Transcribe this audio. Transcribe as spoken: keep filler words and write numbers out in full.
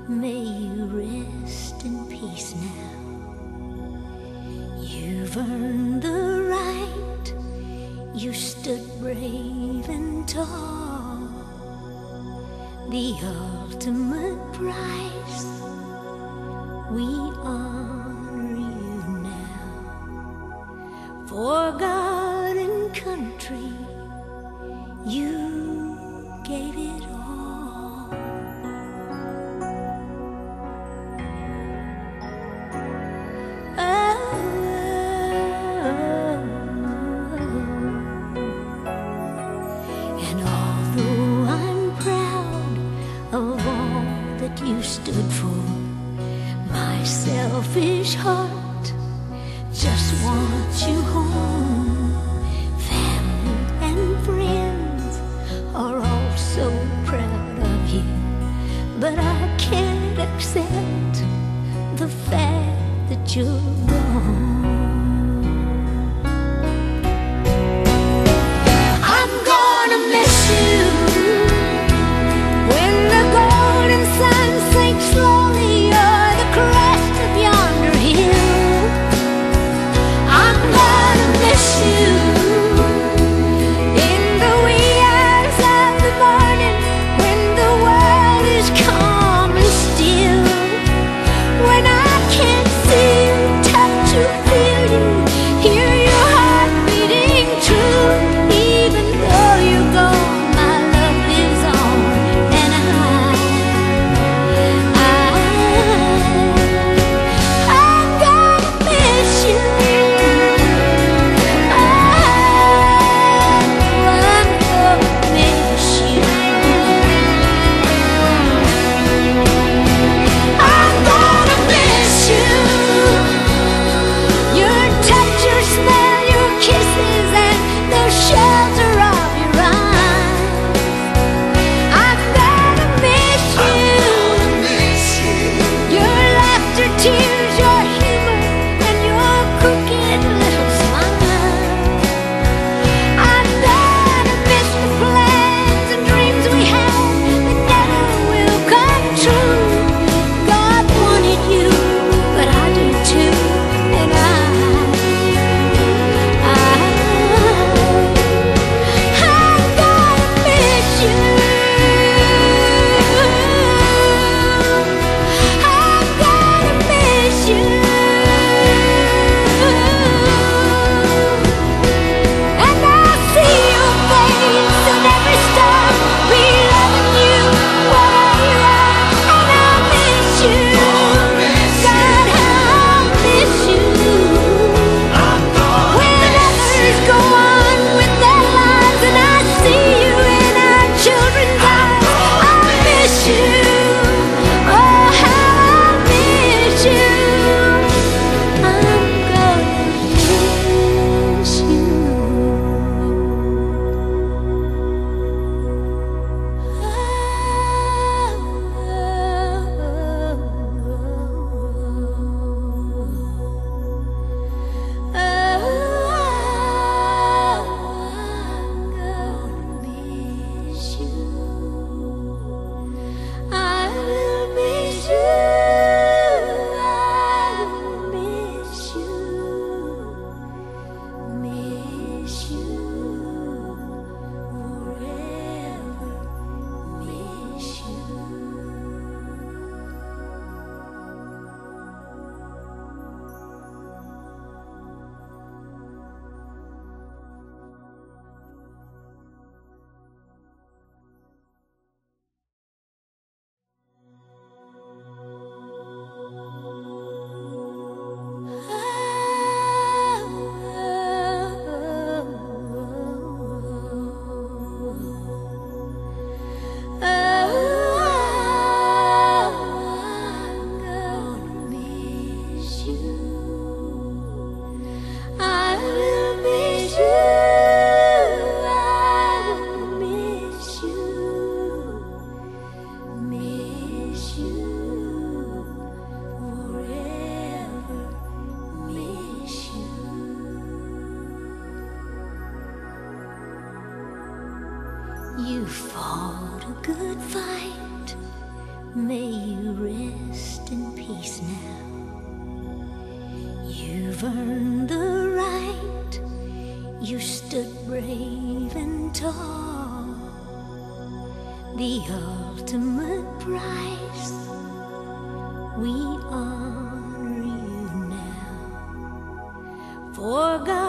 May you rest in peace now. You've earned the right. You stood brave and tall. The ultimate price. We honor you now. For God and country, you gave it all. And although I'm proud of all that you stood for, my selfish heart just wants you home. Family and friends are all so proud of you, but I can't accept the fact that you're gone. I'm gonna miss you when the golden sun sinks slowly o'er the crest of yonder hill. I'm gonna miss you in the wee hours of the morning when the world is calm and still, when I can't see you, touch you. May you rest in peace now. You've earned the right. You stood brave and tall. The ultimate price. We honor you now. For God